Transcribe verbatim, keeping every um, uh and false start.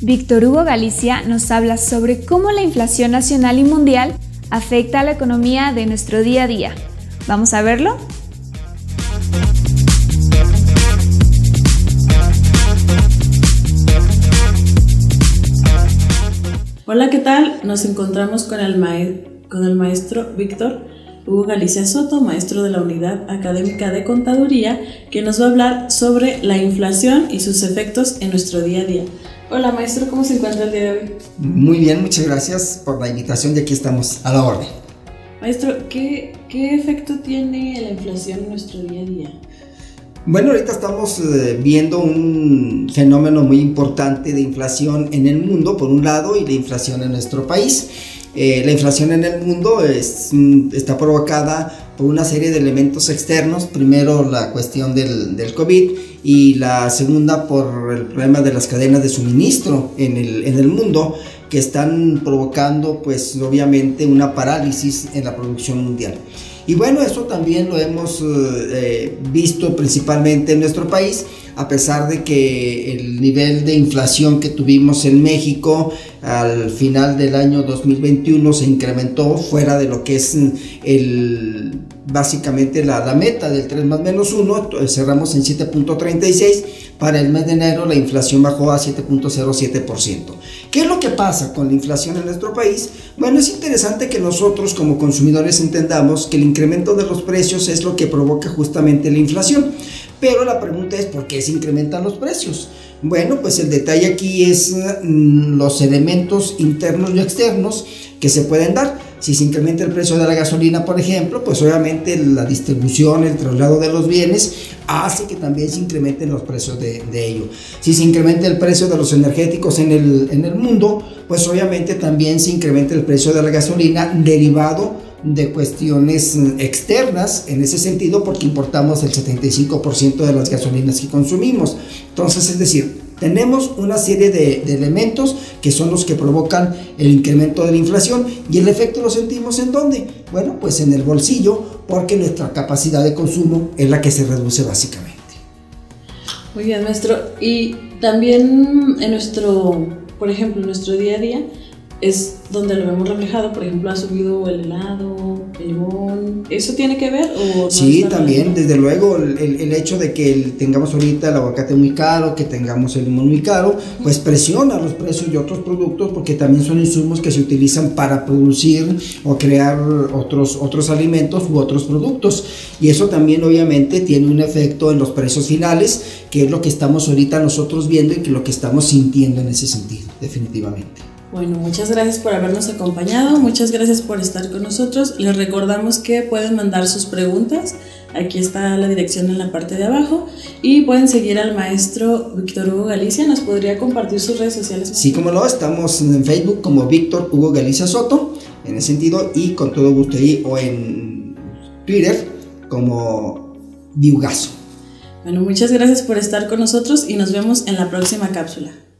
Víctor Hugo Galicia nos habla sobre cómo la inflación nacional y mundial afecta a la economía de nuestro día a día. ¿Vamos a verlo? Hola, ¿qué tal? Nos encontramos con el, maestro, con el maestro Víctor Hugo Galicia Soto, maestro de la Unidad Académica de Contaduría, que nos va a hablar sobre la inflación y sus efectos en nuestro día a día. Hola, maestro, ¿cómo se encuentra el día de hoy? Muy bien, muchas gracias por la invitación y aquí estamos a la orden. Maestro, ¿qué, qué efecto tiene la inflación en nuestro día a día? Bueno, ahorita estamos eh, viendo un fenómeno muy importante de inflación en el mundo, por un lado, y la inflación en nuestro país. Eh, la inflación en el mundo es, está provocada por una serie de elementos externos. Primero, la cuestión del, del COVID, y la segunda por el problema de las cadenas de suministro en el, en el mundo, que están provocando pues obviamente una parálisis en la producción mundial. Y bueno, eso también lo hemos eh, visto principalmente en nuestro país, a pesar de que el nivel de inflación que tuvimos en México al final del año dos mil veintiuno se incrementó fuera de lo que es el, básicamente la, la meta del tres más menos uno, cerramos en siete punto treinta y seis, para el mes de enero la inflación bajó a siete punto cero siete por ciento. ¿Qué es lo que pasa con la inflación en nuestro país? Bueno, es interesante que nosotros como consumidores entendamos que el incremento de los precios es lo que provoca justamente la inflación. Pero la pregunta es, ¿por qué se incrementan los precios? Bueno, pues el detalle aquí es mmm, los elementos internos y externos que se pueden dar. Si se incrementa el precio de la gasolina, por ejemplo, pues obviamente la distribución, el traslado de los bienes hace que también se incrementen los precios de, de ello. Si se incrementa el precio de los energéticos en el, en el mundo, pues obviamente también se incrementa el precio de la gasolina derivado de cuestiones externas en ese sentido, porque importamos el setenta y cinco por ciento de las gasolinas que consumimos. Entonces, es decir, tenemos una serie de, de elementos que son los que provocan el incremento de la inflación, y el efecto lo sentimos ¿en dónde? Bueno, pues en el bolsillo, porque nuestra capacidad de consumo es la que se reduce básicamente. Muy bien, maestro. Y también en nuestro, por ejemplo, en nuestro día a día, es donde lo vemos reflejado. Por ejemplo, ha subido el helado, el limón. ¿Eso tiene que ver? ¿O no? Sí, también, desde luego, el, el hecho de que el, tengamos ahorita el aguacate muy caro, que tengamos el limón muy caro, pues presiona los precios de otros productos, porque también son insumos que se utilizan para producir o crear otros, otros alimentos u otros productos. Y eso también obviamente tiene un efecto en los precios finales, que es lo que estamos ahorita nosotros viendo y que lo que estamos sintiendo en ese sentido, definitivamente. Bueno, muchas gracias por habernos acompañado, muchas gracias por estar con nosotros. Les recordamos que pueden mandar sus preguntas, aquí está la dirección en la parte de abajo, y pueden seguir al maestro Víctor Hugo Galicia. ¿Nos podría compartir sus redes sociales? Sí, como no, estamos en Facebook como Víctor Hugo Galicia Soto, en ese sentido, y con todo gusto ahí, o en Twitter como Viugazo. Bueno, muchas gracias por estar con nosotros y nos vemos en la próxima cápsula.